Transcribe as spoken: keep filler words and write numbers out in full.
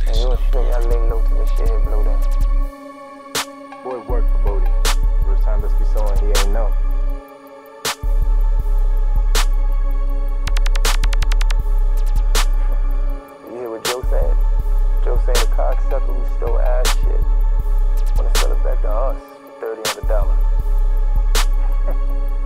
And you and Snoop, y'all lay low till this shit hit blow down. Boy worked for Bodie. First time let's be sewing, he ain't know. You hear what Joe said? Joe saying the cocksucker who stole our shit wanna sell it back to us for thirty on the dollar.